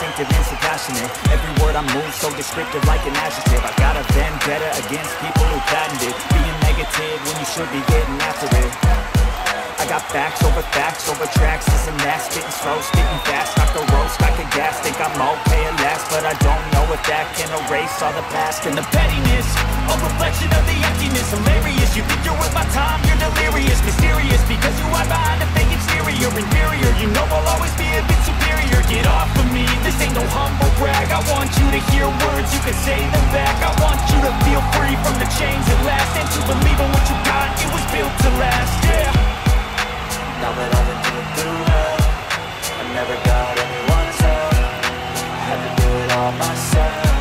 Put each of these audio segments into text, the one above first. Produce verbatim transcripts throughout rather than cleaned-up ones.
instinctive and so passionate. Every word I move so descriptive like an adjective. I got a vendetta against people who patented being negative when you should be getting after it. I got facts over facts over tracks. This and that, spitting slow, spitting fast. Knock the roast, back the gas. Think I'm okay at last, but I don't know if that can erase all the past. And the pettiness, a reflection of the emptiness. Hilarious, you think you're with my time, you're delirious. Mysterious, because you hide behind a fake exterior. Inferior, you know I'll always be a bit superior. Get off of me, this ain't no humble brag. I want you to hear words, you can say them back. I want you to feel free from the chains at last, and to believe in what you got, it was built to last, yeah. Now that I've been through hell, I never got anyone's help. I had to do it all myself.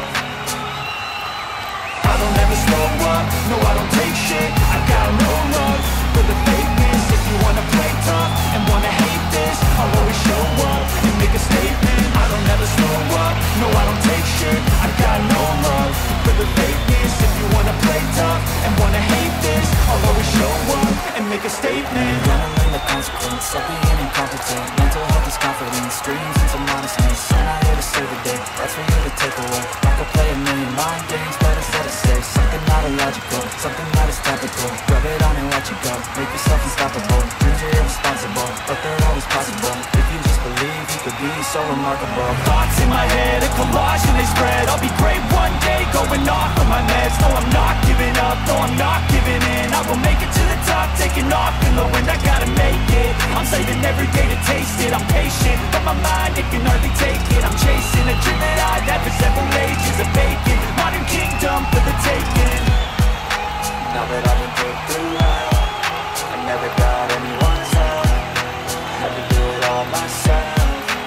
I don't ever slow up, no I don't take shit. I got no love for the fakeness. If you wanna play tough and wanna hate this, I'll always show up and make a statement. I don't ever slow up, no I don't take shit. I got no love for the fakeness. If you wanna play tough and wanna hate this, I'll always show up and make a statement. The consequence of being incompetent. Mental health is confidence, dreams into modestness. I'm not here to save the day, that's for you to take away. I could play a million mind games, but instead I say something not illogical, something that is topical. Rub it on and let you go, make yourself unstoppable. Dreams are irresponsible, but they're always possible. If you just believe, you could be so remarkable. Thoughts in my head, a collage and they spread. I'll be great one day, going off of my meds. No, I'm not giving up, no, I'm not giving in. I will make it to the top, taking off in the wind. I gotta make it, I'm saving every day to taste it. I'm patient, but my mind, it can hardly take it. I'm chasing a dream that I've had for several ages of vacant. Modern kingdom for the taking. Now that I've been put through hell, I never got anyone's help. I had to do it all myself.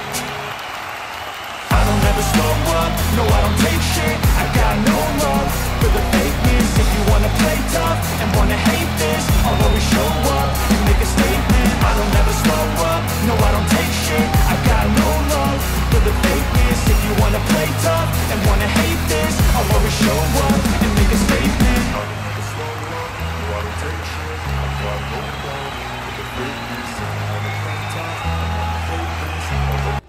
I don't ever slow up, no I don't take shit. I got no love for the fakeness. If you wanna play tough and wanna hate this, I'll always show up and make a statement. I don't ever slow up, no I don't take shit. I got no love for the fakeness. If you wanna play tough and wanna hate this, I'll always show up and make a statement. I don't ever slow up, no I don't take shit. I got no love for the fakeness. If you wanna play tough and wanna hate this, I'll always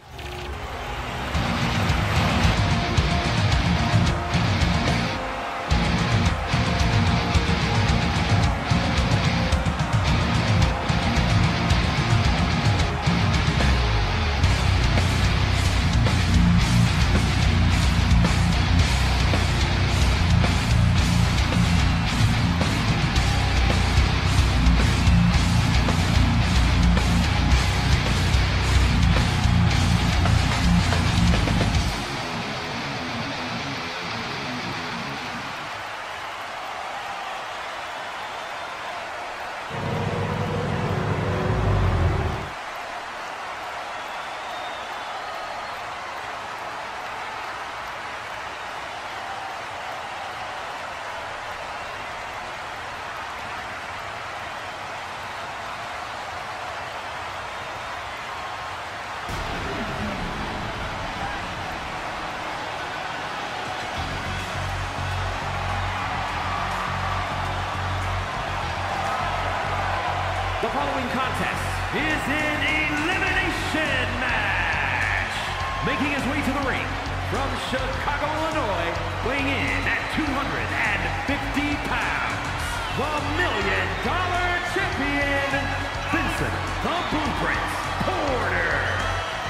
The following contest is an elimination match. Making his way to the ring from Chicago, Illinois, weighing in at two hundred fifty pounds, the Million Dollar Champion, Vincent the Blueprint Porter.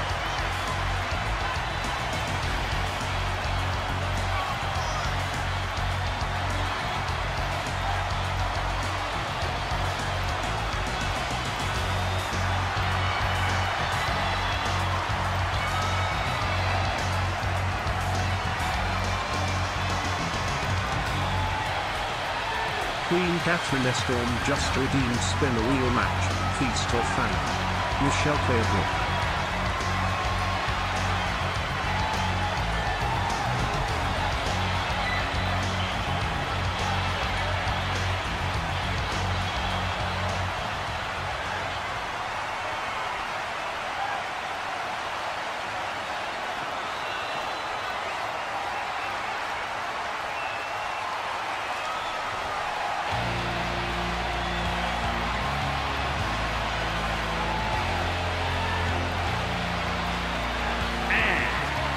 Queen Catherine Storm just redeemed spin a wheel match, Feast of Famine. Michelle Claybrook.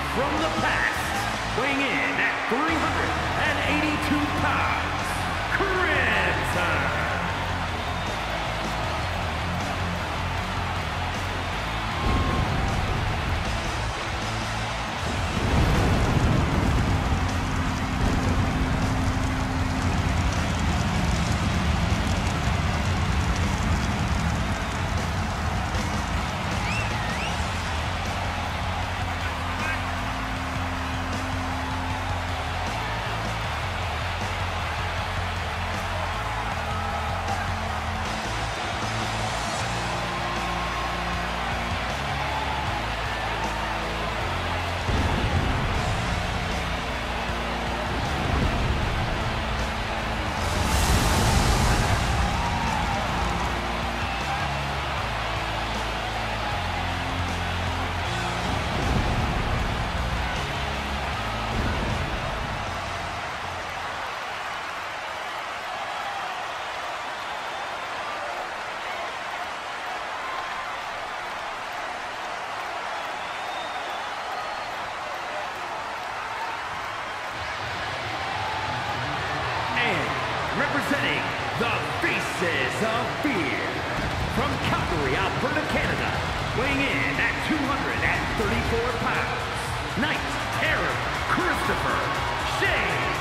from the past, weighing in at three hundred eighty-two pounds, Crimson. Representing the Faces of Fear, from Calgary, Alberta, Canada, weighing in at two hundred thirty-four pounds, Night Terror, Christopher Shane.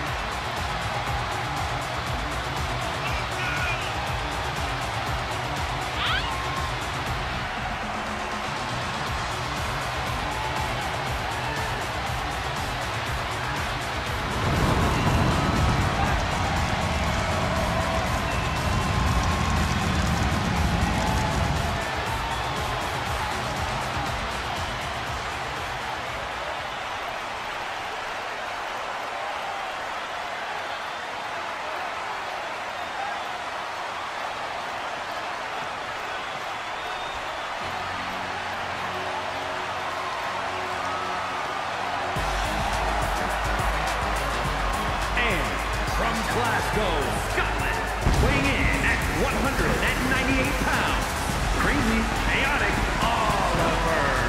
From Glasgow, Scotland, weighing in at one hundred ninety-eight pounds, Crazy Chaotic Oliver.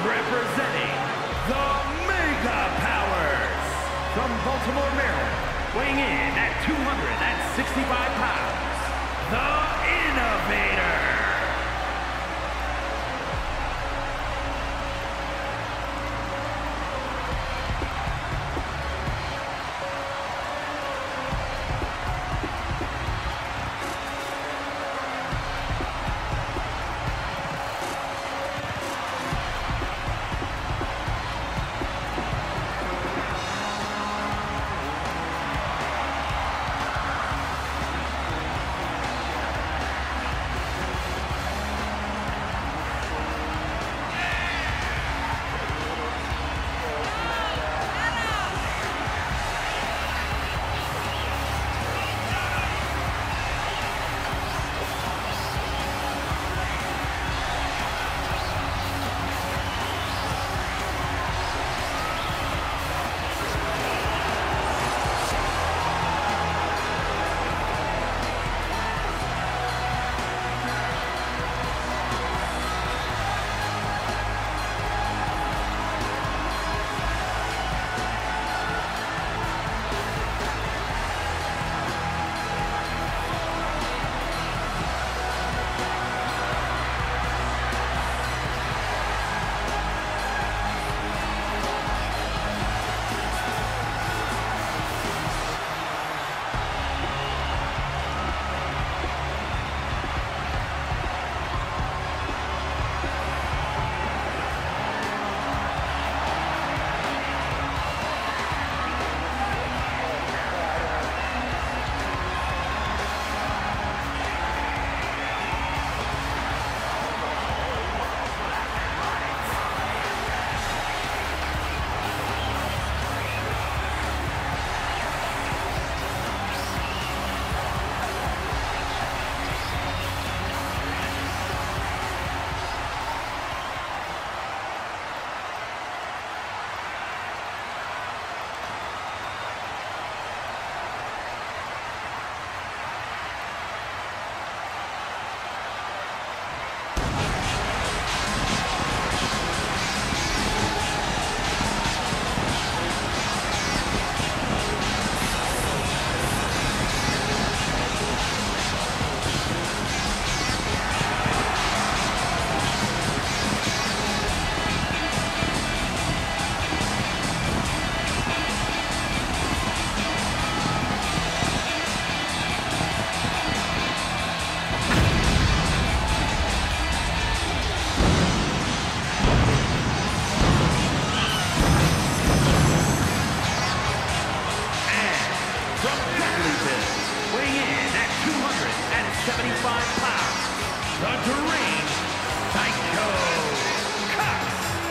representing the Mega Powers, from Baltimore, Maryland, weighing in at two hundred sixty-five pounds, the Innovator. seventy-five pounds, the deranged Psycho Cuts.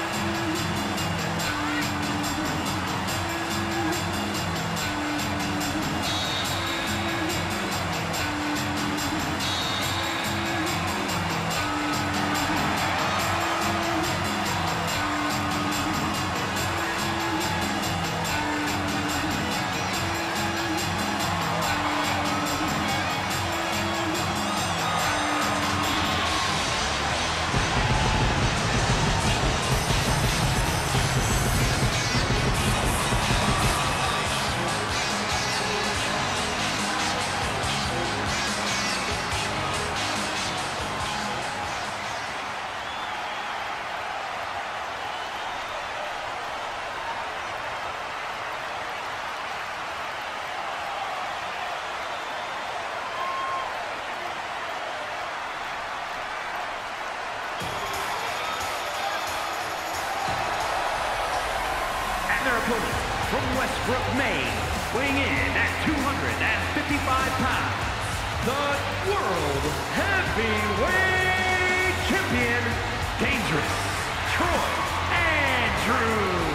Their opponent from Westbrook, Maine, weighing in at two hundred fifty-five pounds, the World Heavyweight Champion, Dangerous Troy Andrews.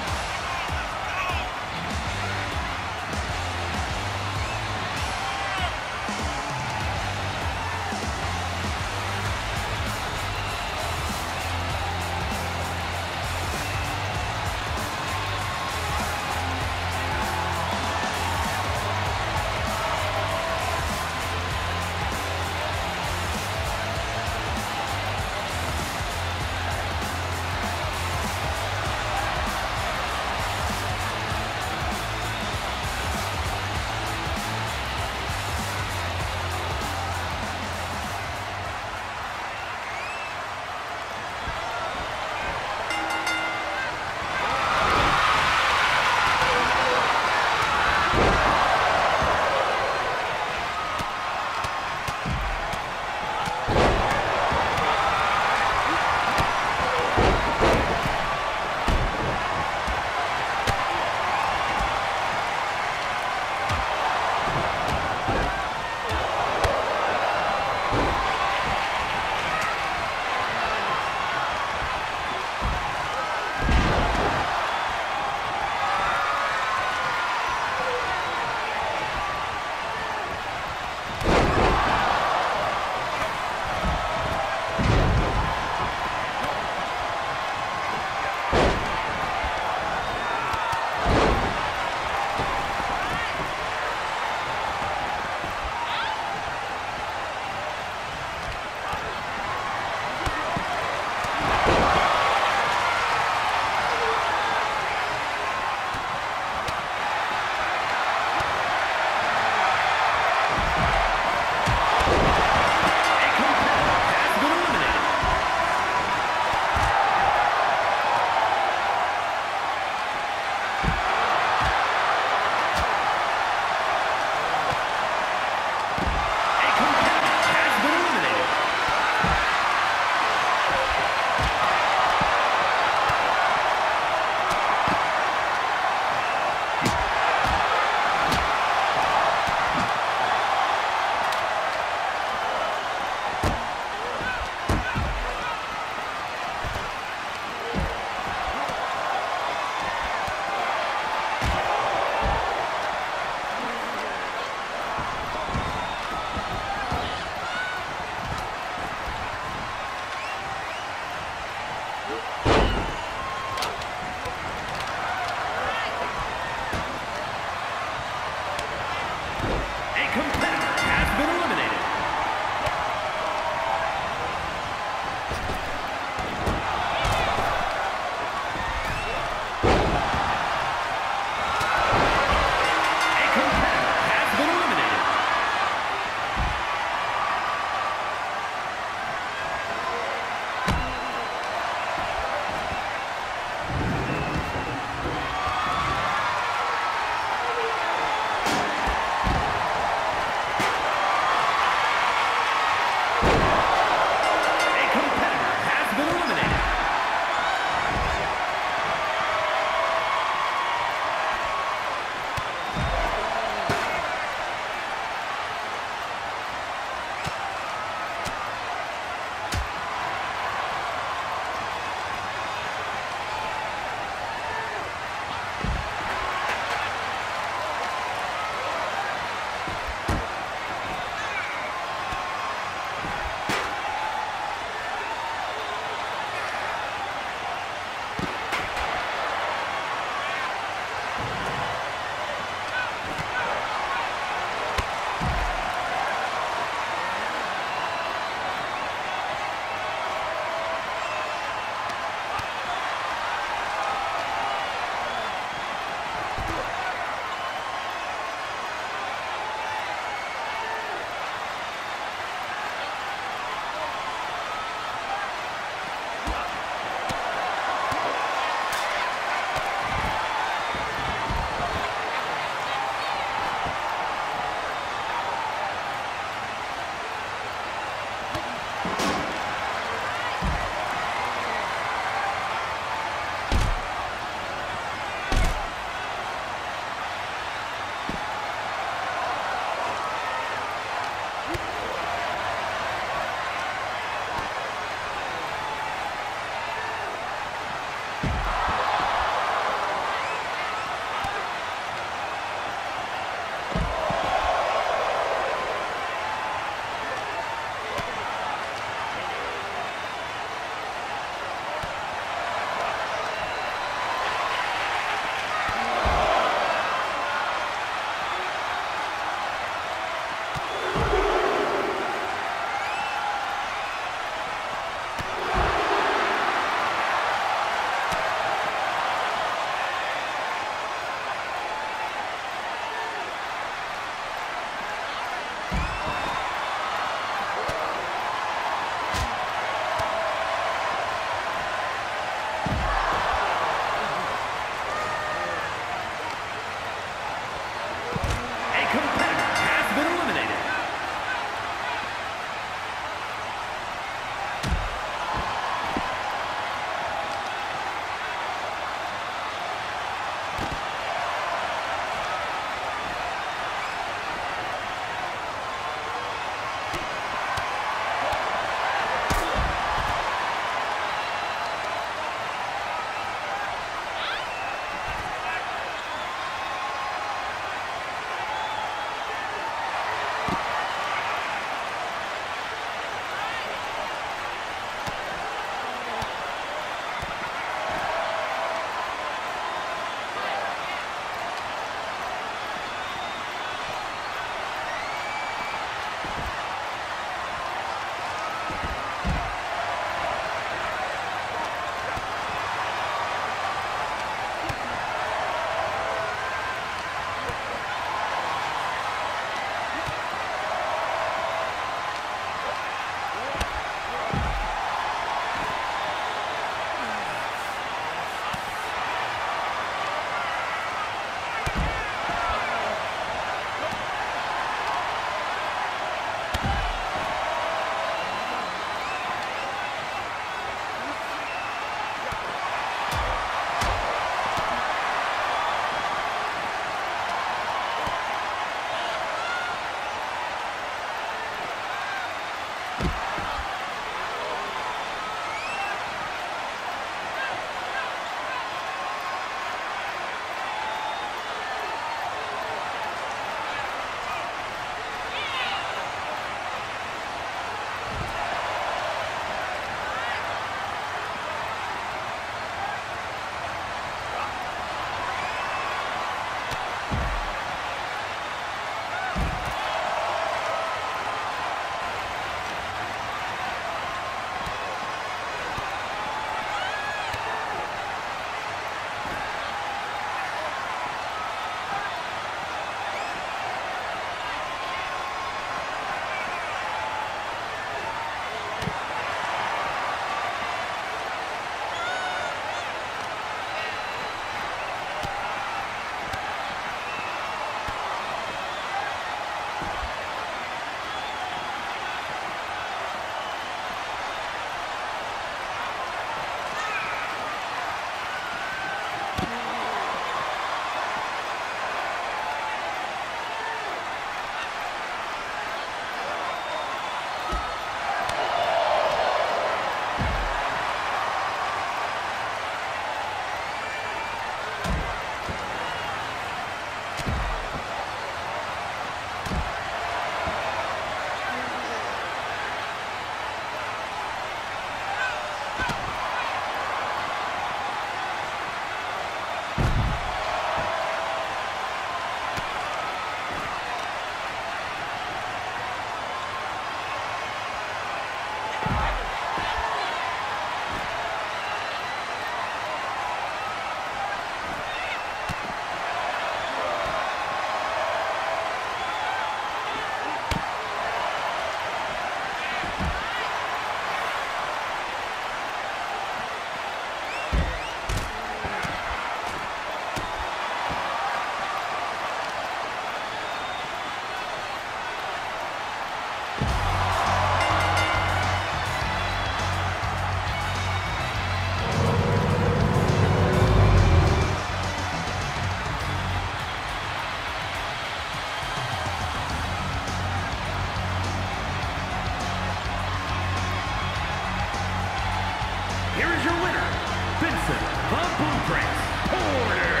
the Blueprint, Porter.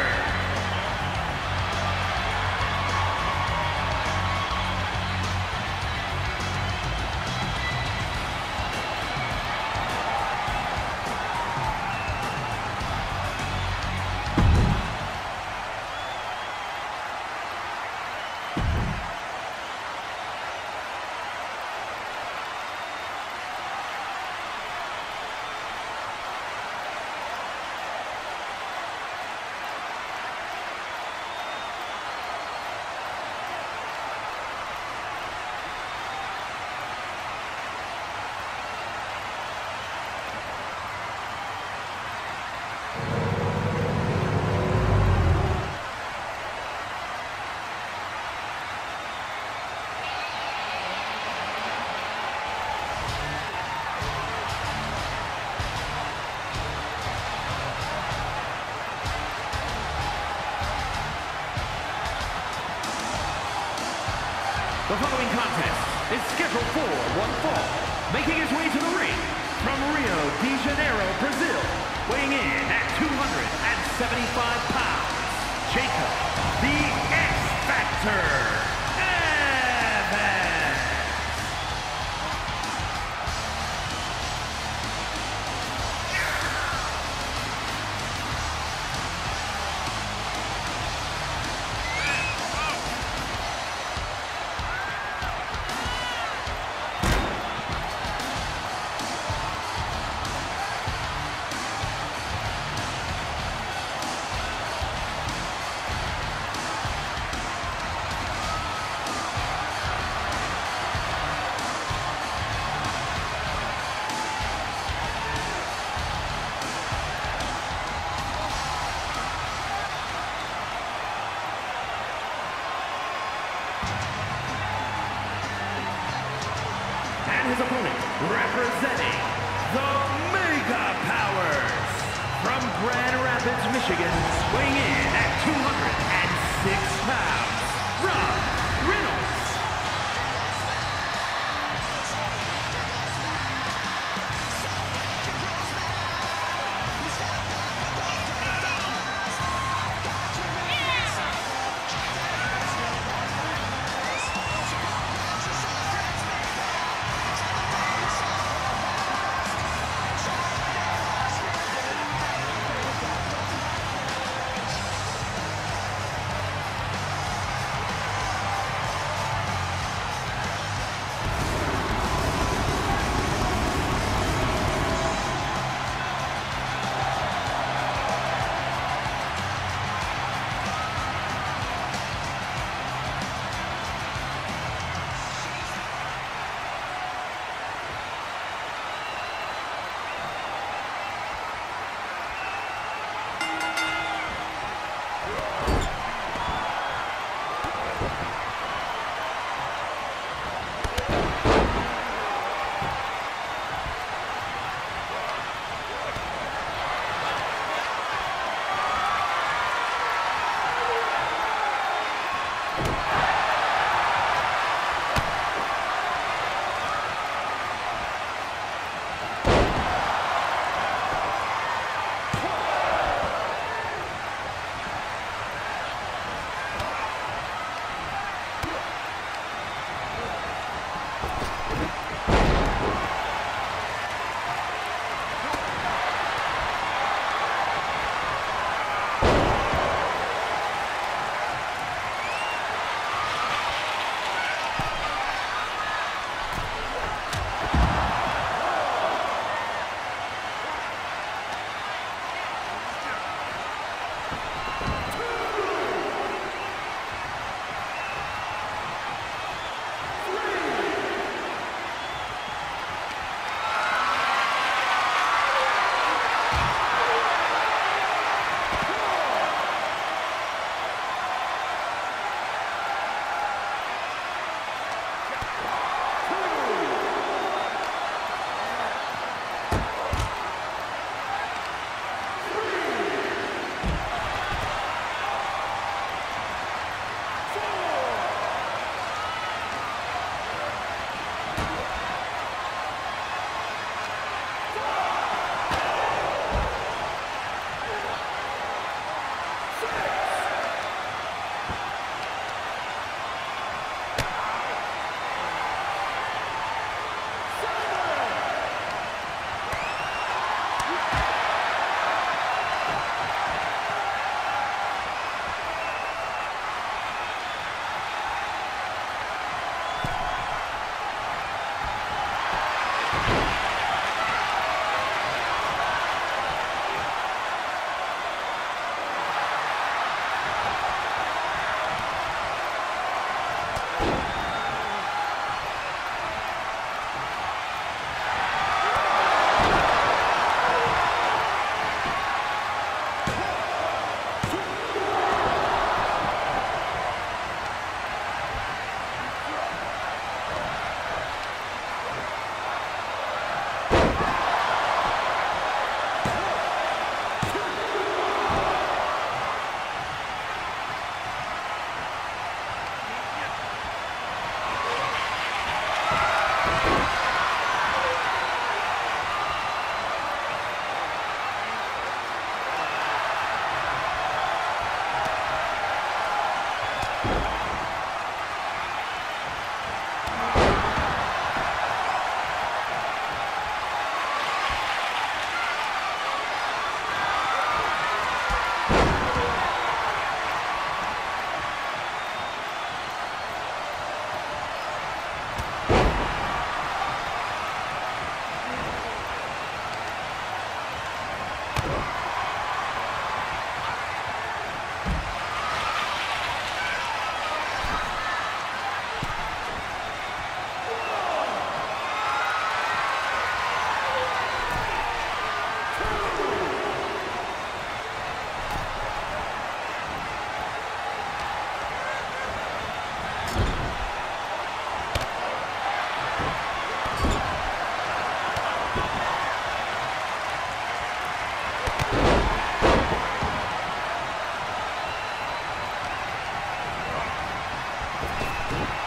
The following contest is scheduled for one fall, making his way to the ring from Rio de Janeiro, Brazil, weighing in at two hundred seventy-five pounds, Jacob, the X-Factor, Evans. His opponent, representing the Mega Powers, from Grand Rapids, Michigan, weighing in at two hundred six pounds, Rob Reynolds.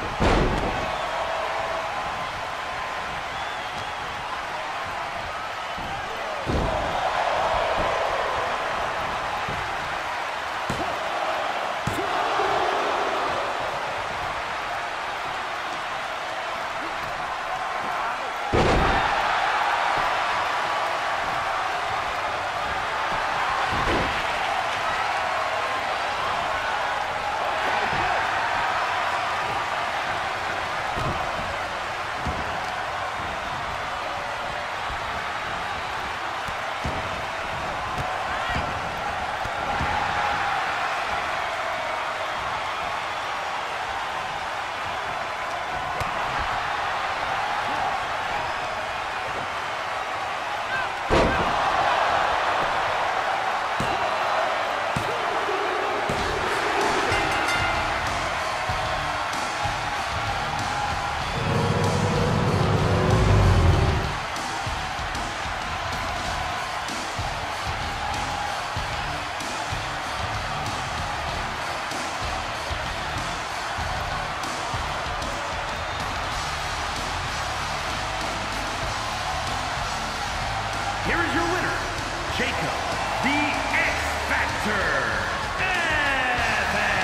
Here is your winner, Jacob, the X-Factor, Evans.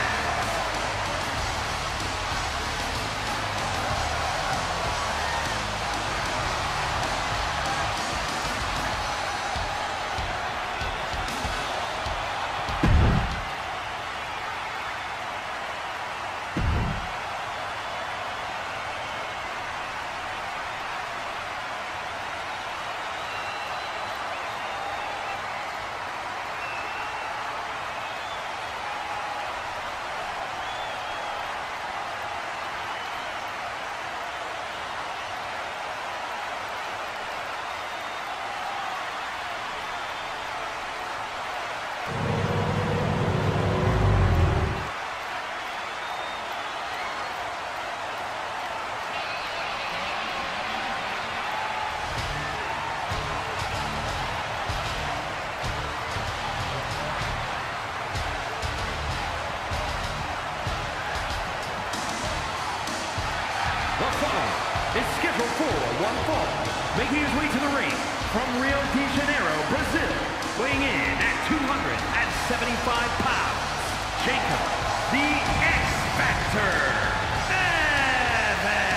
Is scheduled for one fall, making his way to the ring from Rio de Janeiro, Brazil, weighing in at two hundred seventy-five pounds, Jacob, the X-Factor, Evans.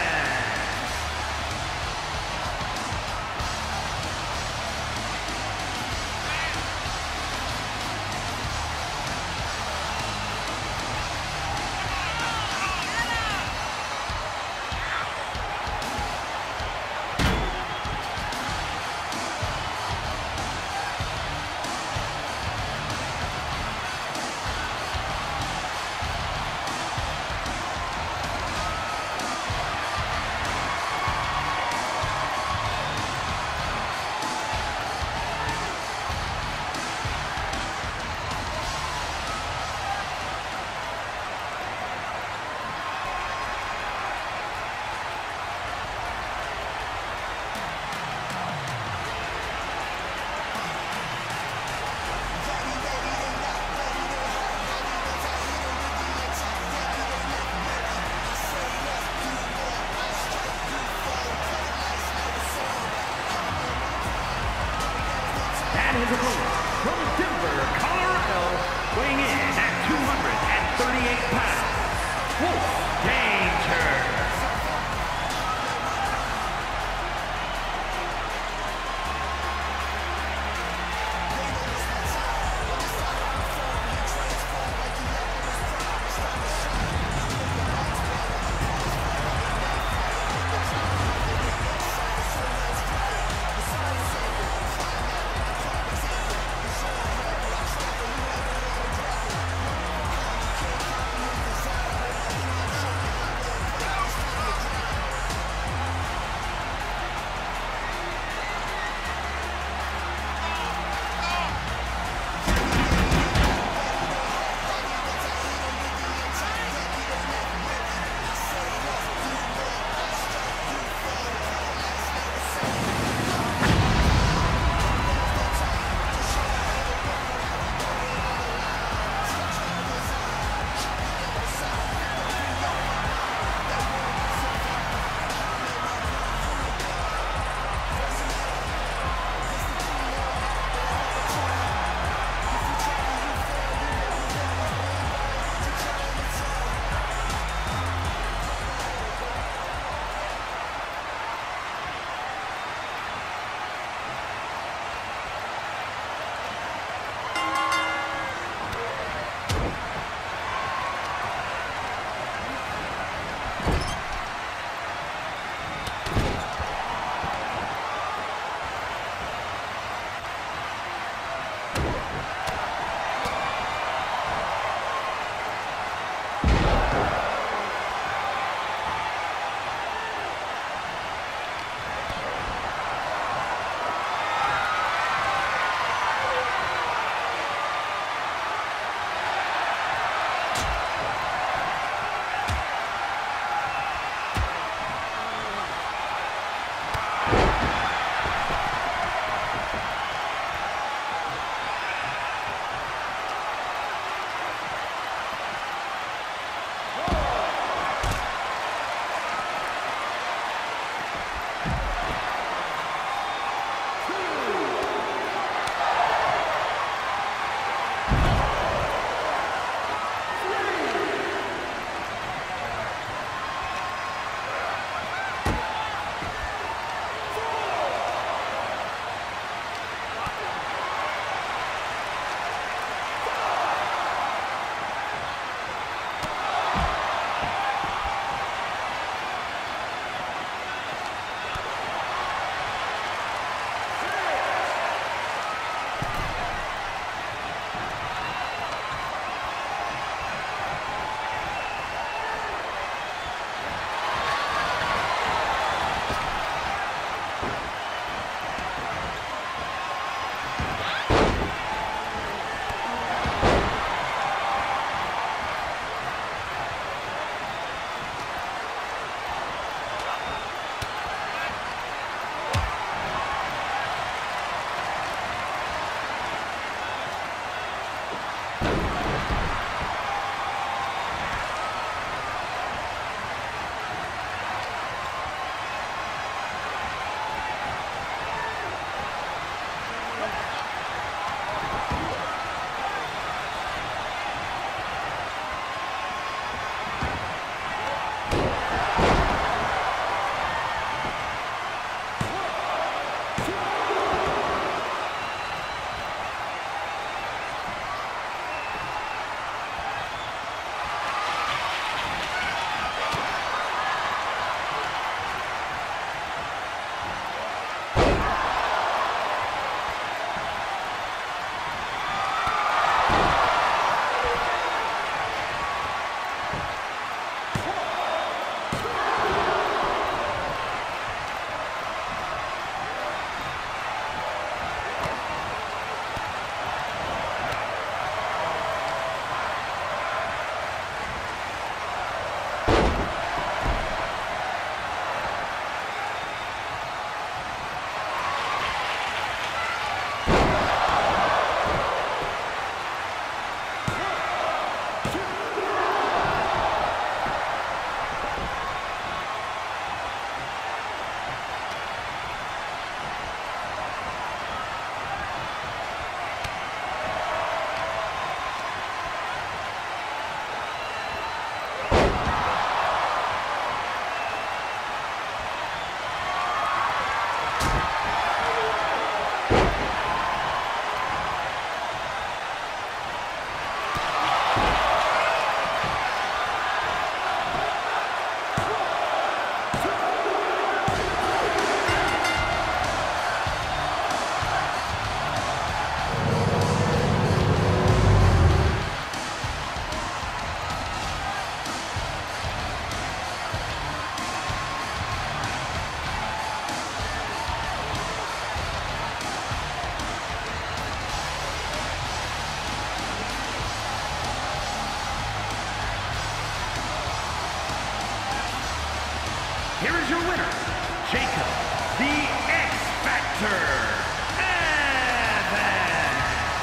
His opponent from Denver, Colorado, weighing in at two hundred thirty-eight pounds, Wolf Danger. here is your winner, Jacob, the X-Factor, Evans.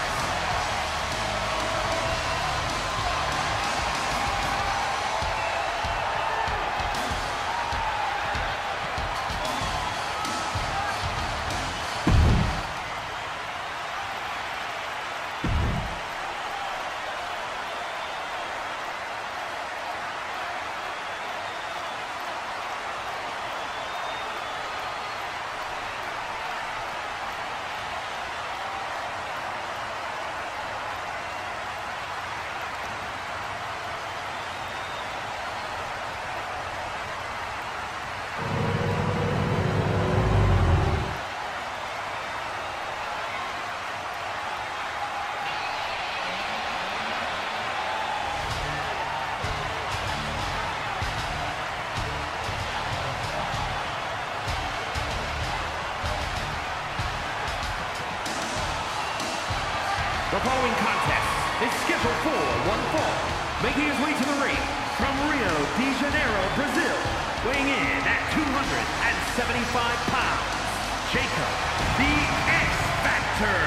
The following contest is scheduled for one fall, making his way to the ring from Rio de Janeiro, Brazil, weighing in at two hundred seventy-five pounds, Jacob, the X-Factor,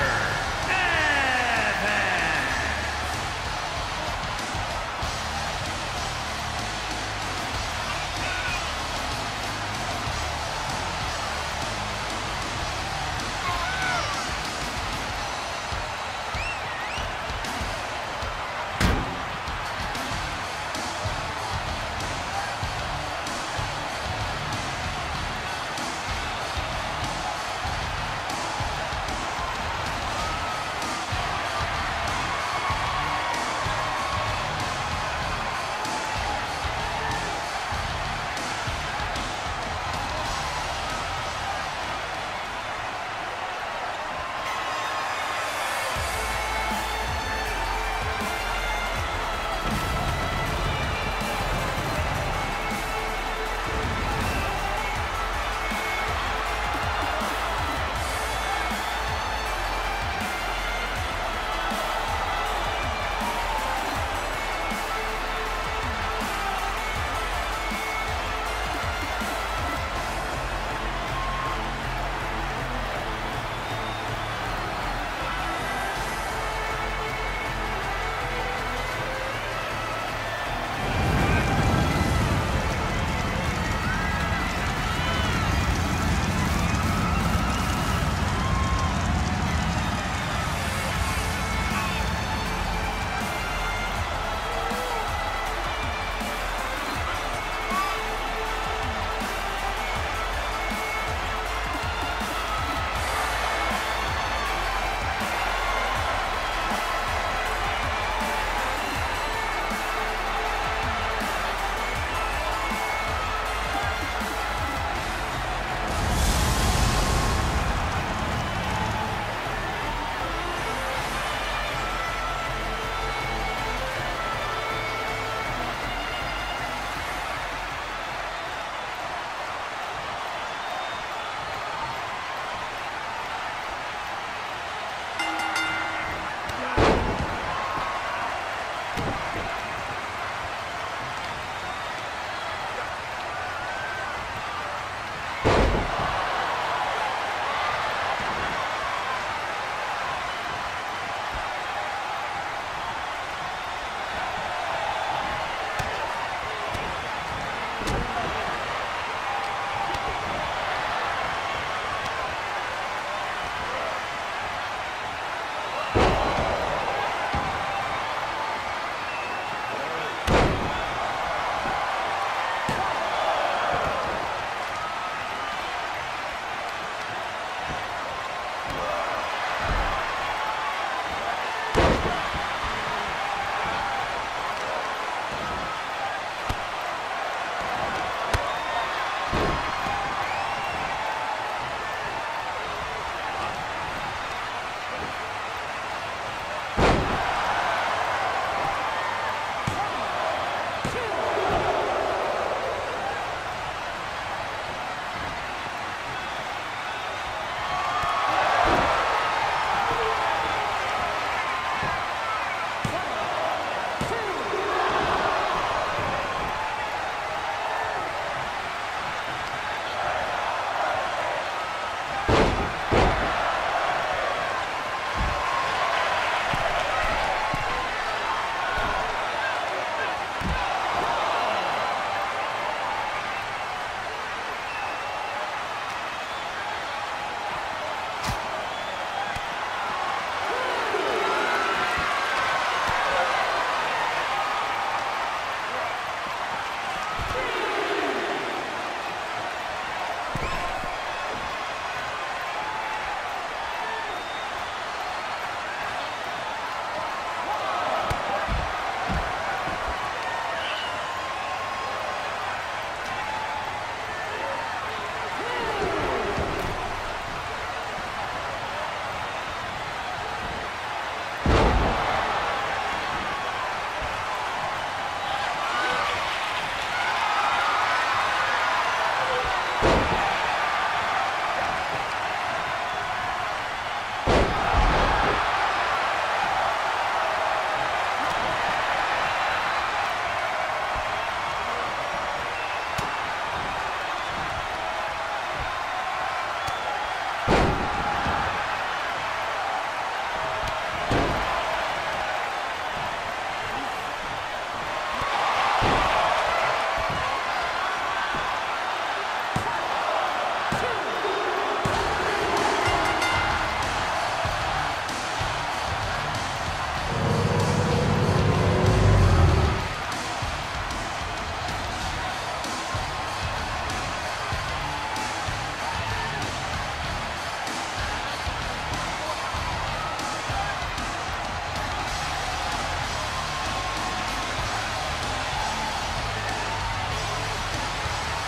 Evans.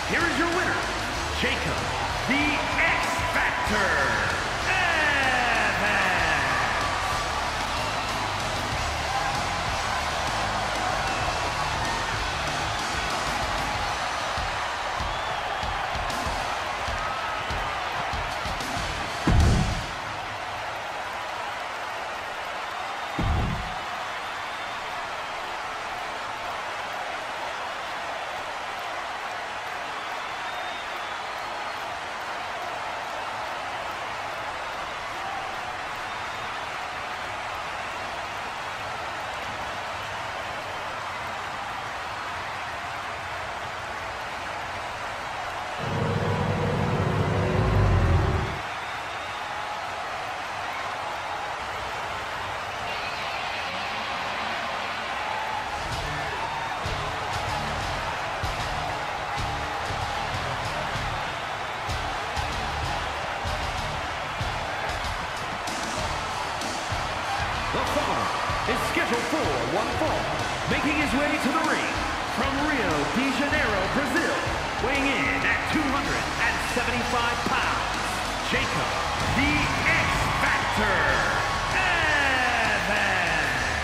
here is your winner, Jacob, the X-Factor, Evans. The following is scheduled for one fall, making his way to the ring from Rio de Janeiro, Brazil, weighing in at two hundred seventy-five pounds, Jacob, the X-Factor, Evans.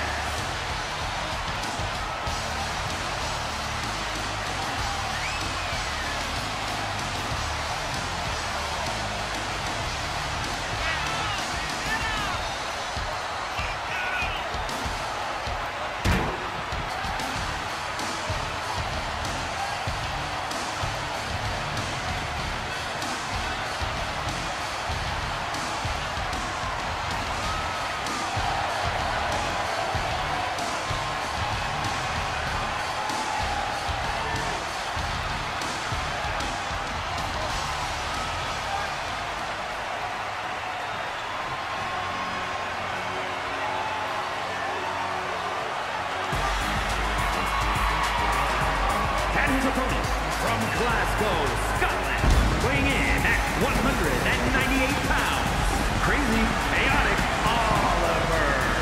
His opponent from Glasgow, Scotland, weighing in at one hundred ninety-eight pounds, Crazy Chaotic Oliver.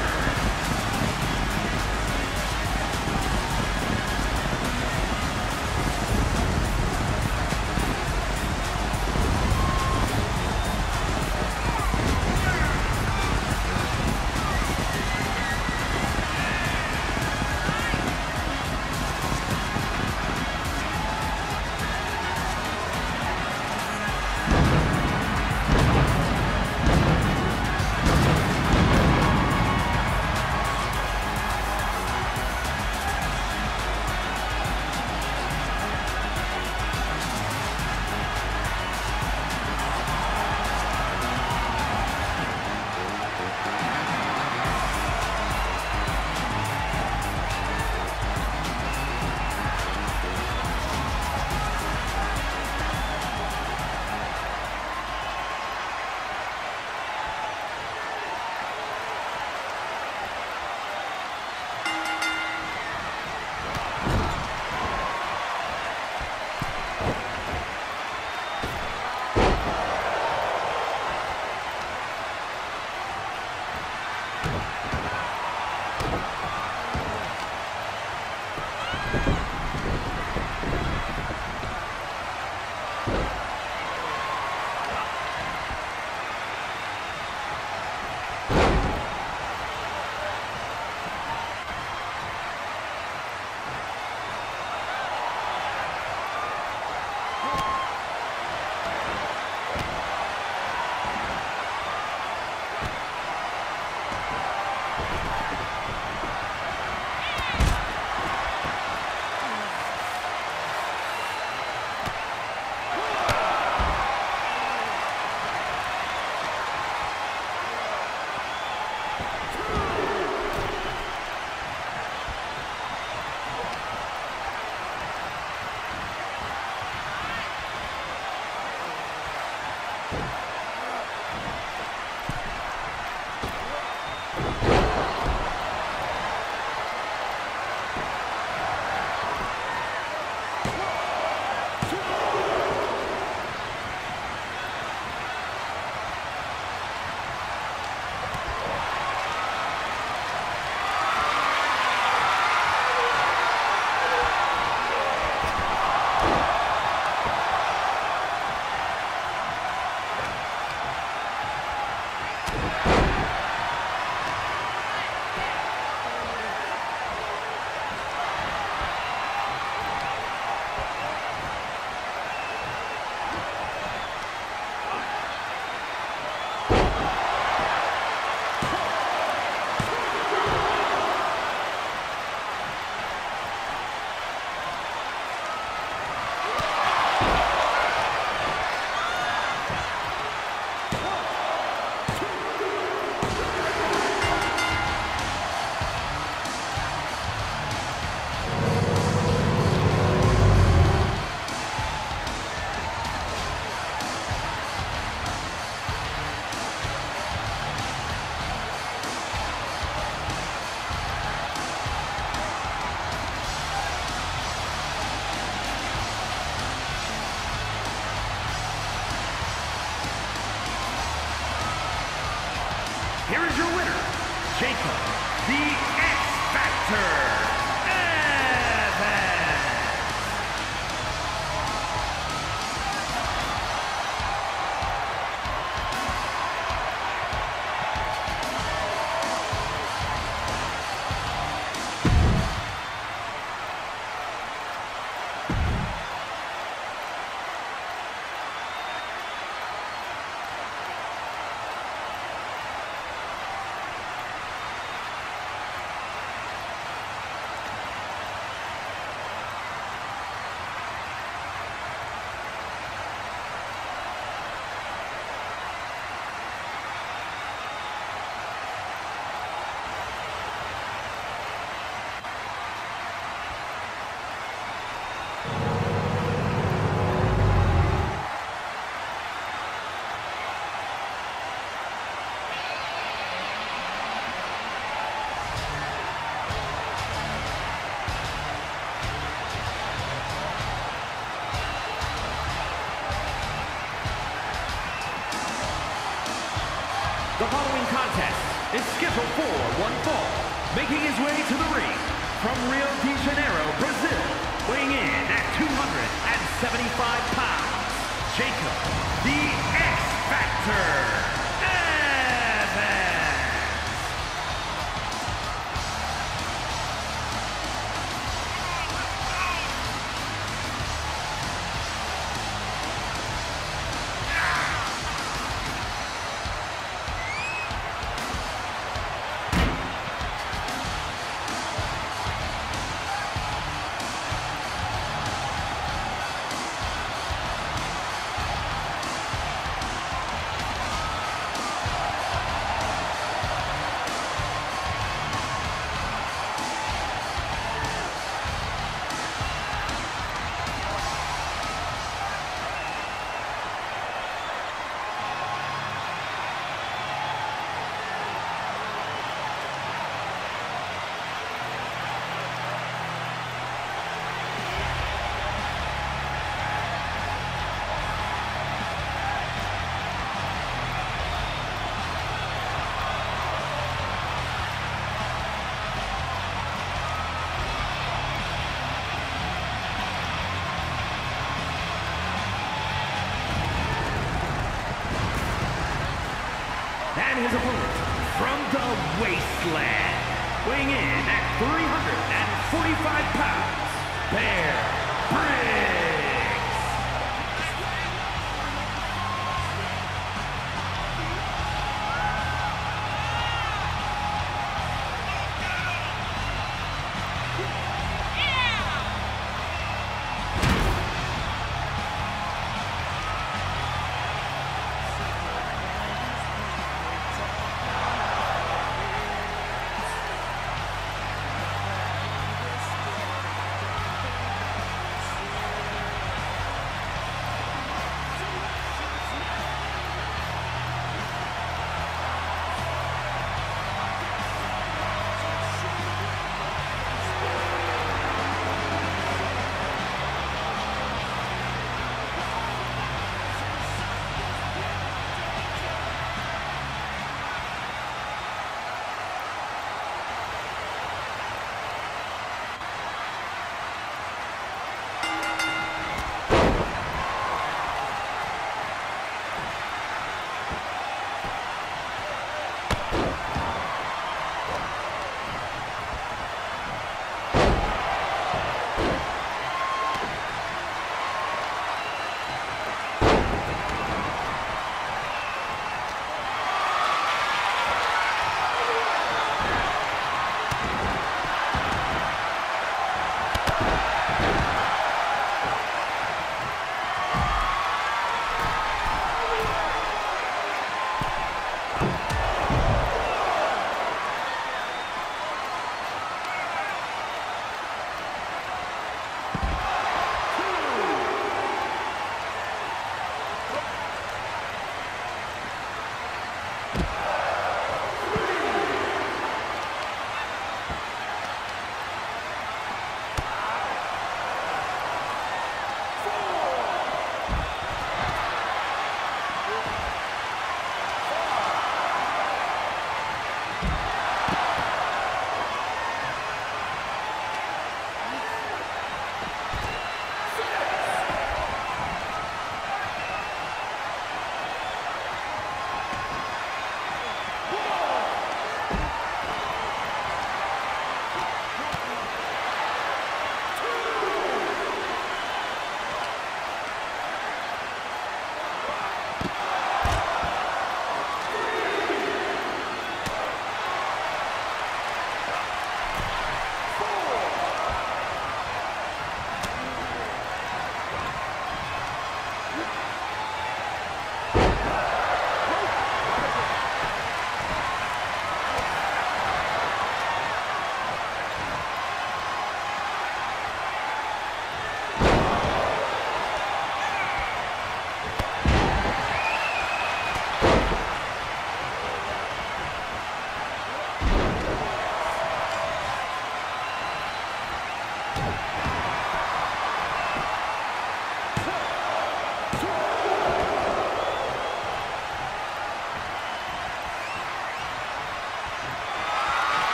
Factor, Evans. The following contest is scheduled for one fall, making his way to the ring from Rio de Janeiro, Brazil, weighing in at two hundred seventy-five pounds, Jacob, the X Factor, Evans. And his opponent from the wasteland, weighing in at three hundred forty-five pounds, Bear Briggs.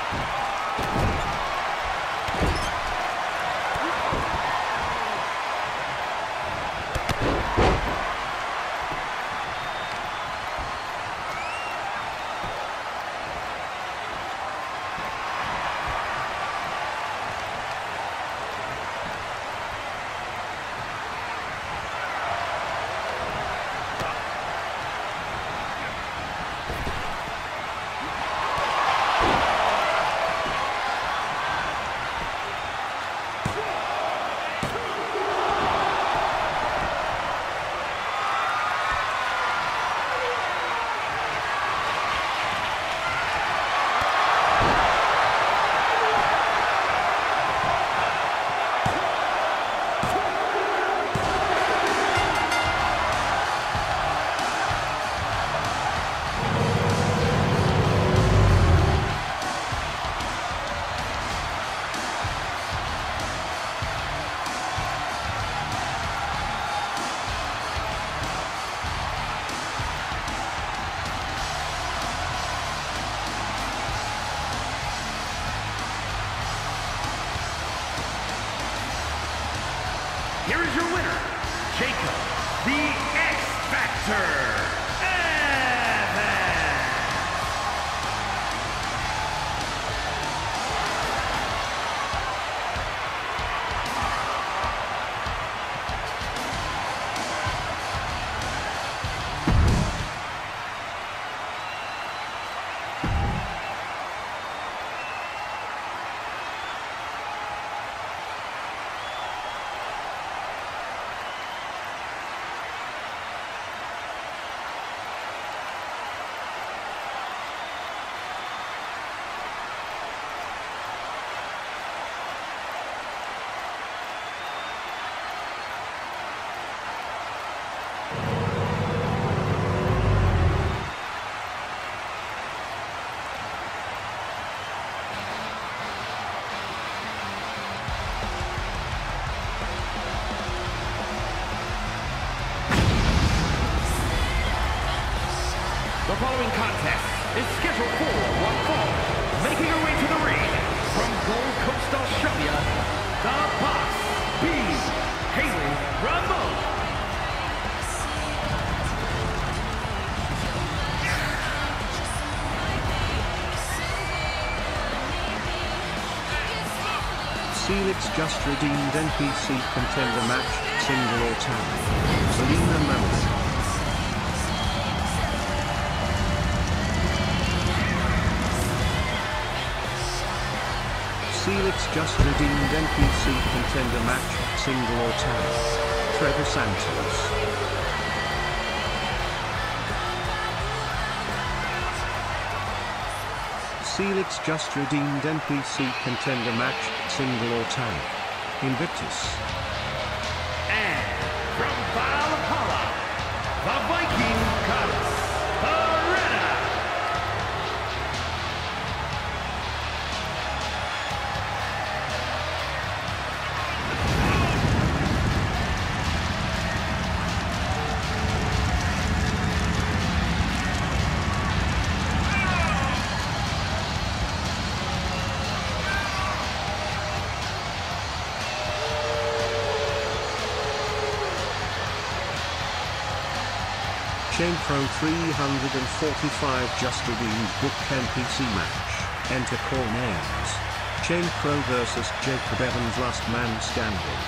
Here is your winner, Jacob, the X-Factor, Evans. The following contest is scheduled for one fall. Making her way to the ring from Gold Coast, Australia, the Boss, B. Haley Ramon. Celix just redeemed N P C contender match, single or tag. Selena Mammoth. Celix just redeemed N P C contender match, single or tag. Trevor Santos. Celix just redeemed N P C contender match, single or tag. Invictus. And from Valhalla, the Viking Goddess, Arena. Chain Pro three forty-five just redeemed book N P C match. Enter core names. Chain Pro versus Jacob Evans, last man standing.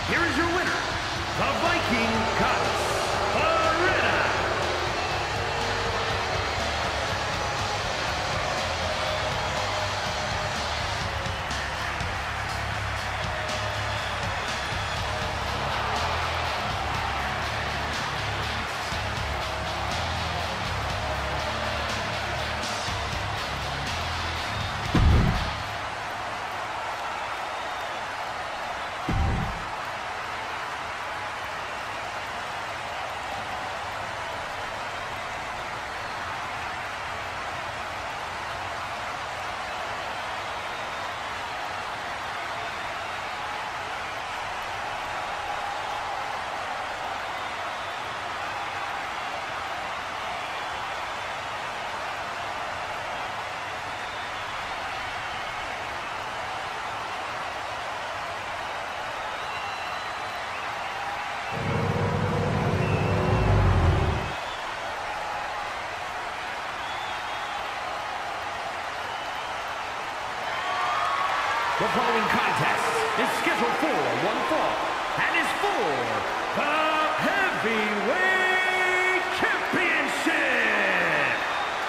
here is your winner, the Viking Goddess, Beretta. The following contest is scheduled for one fall and is for the Heavyweight Championship.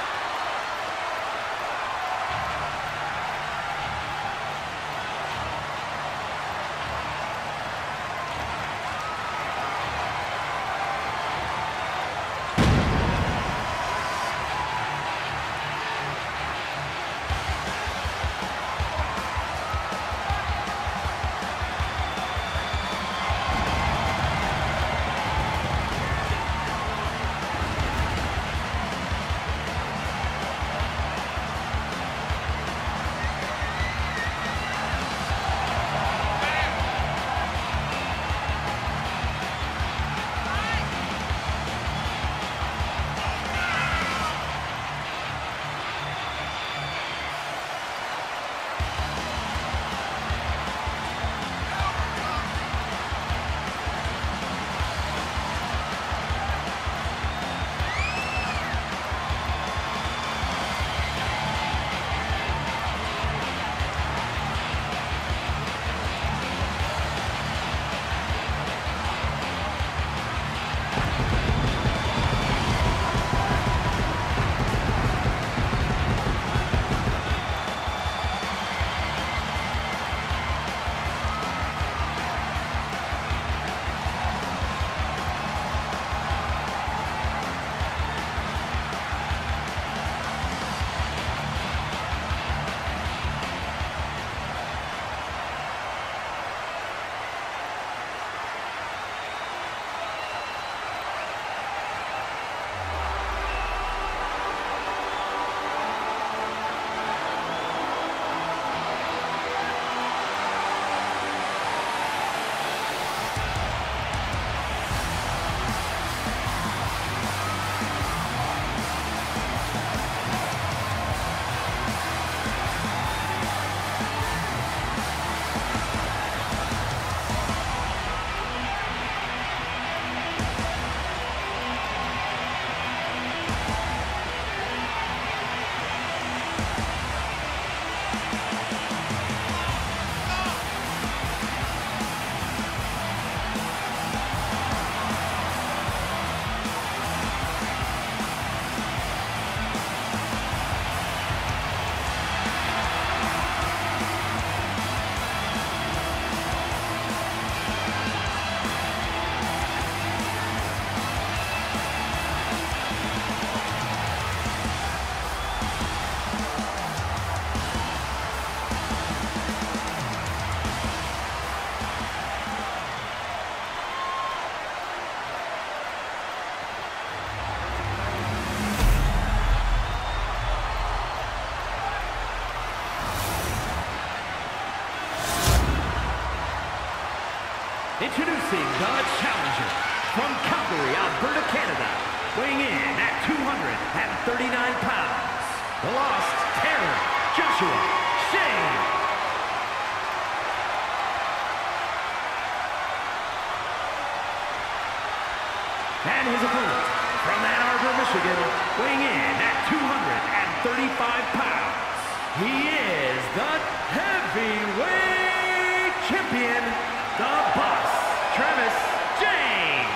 Introducing the challenger from Calgary, Alberta, Canada, weighing in at two hundred thirty-nine pounds, the Lost Terror, Joshua Shane. And his opponent from Ann Arbor, Michigan, weighing in at two hundred thirty-five pounds, he is the heavyweight champion, the Boss Travis James.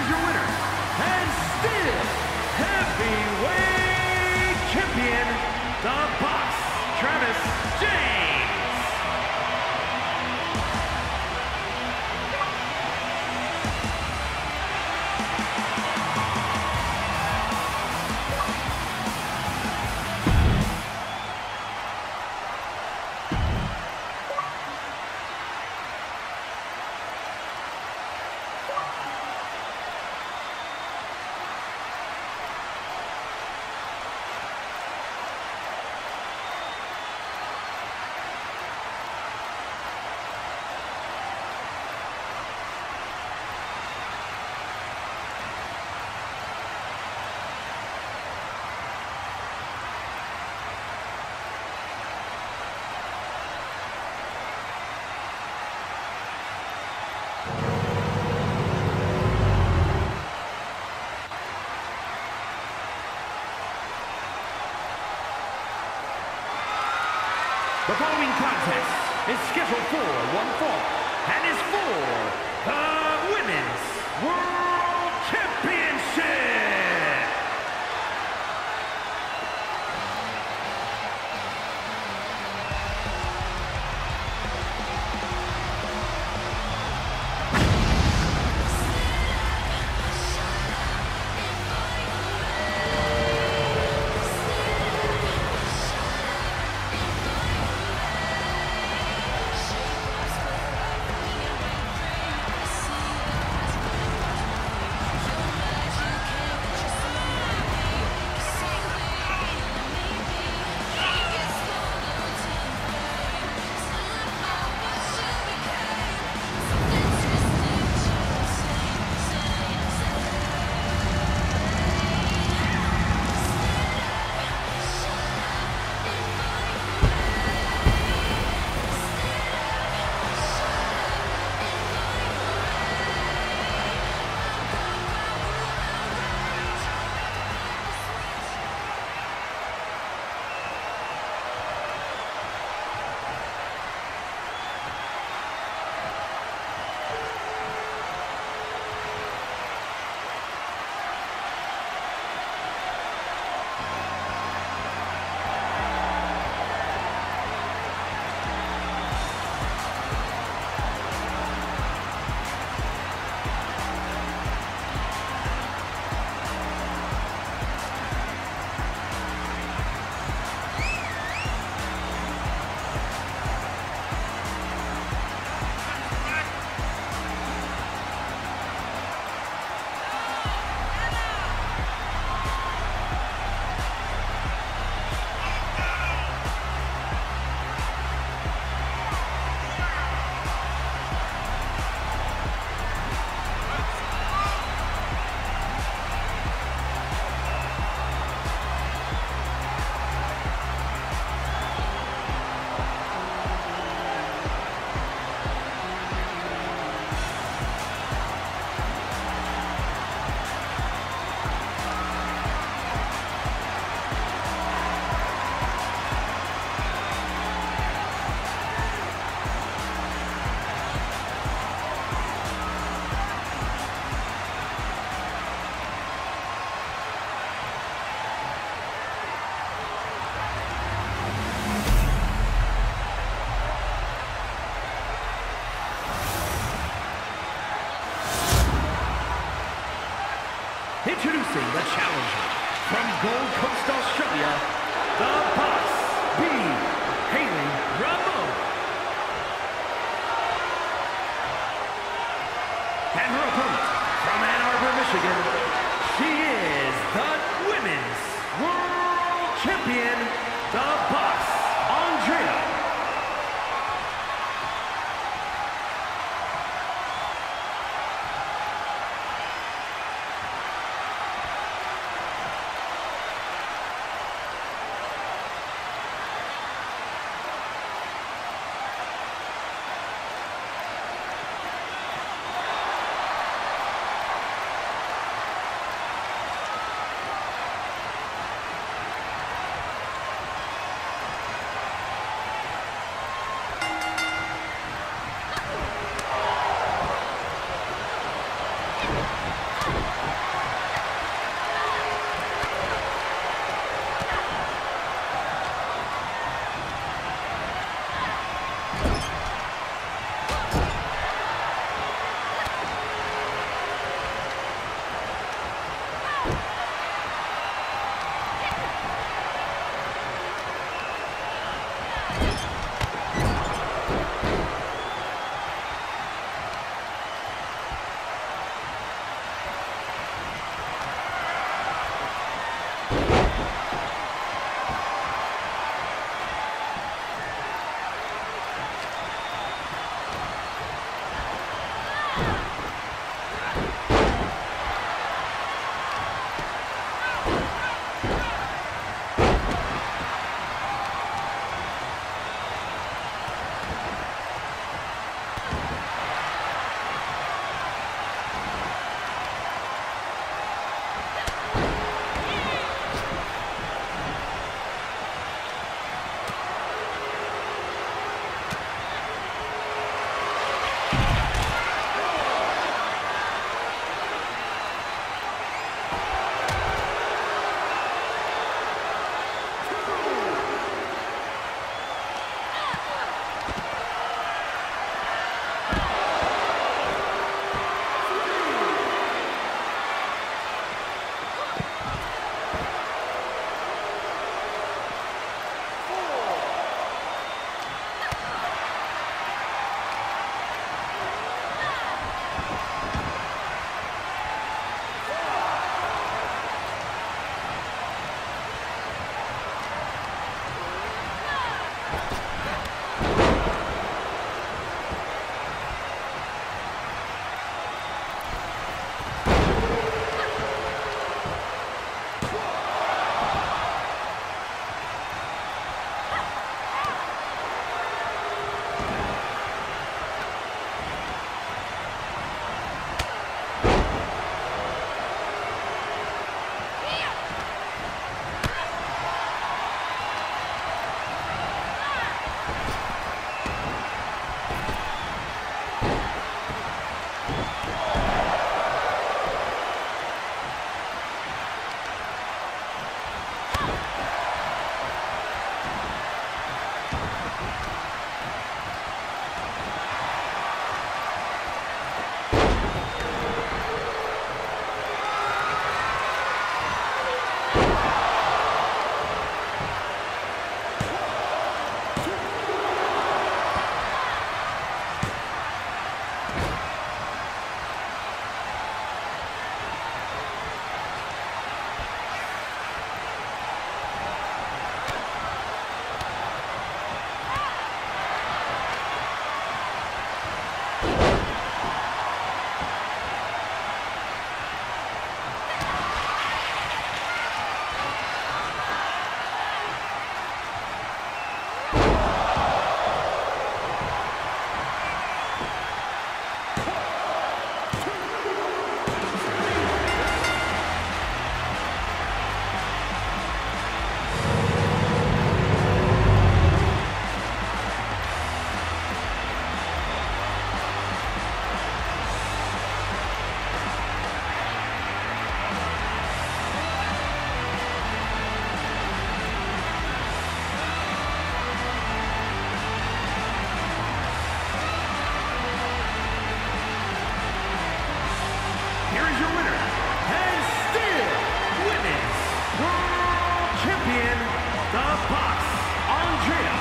your winner, and still heavyweight champion, the Boss, Travis James. The following contest is scheduled for one fall and is for the Women's World Championship. Introducing the challenger from Gold Coast, Australia, the Boss, B. Haley Ramon. And her opponent from Ann Arbor, Michigan, she is the Women's World Champion, the Boss, Andrea. here is your winner, and still Women's World Champion, the Boss, Andrea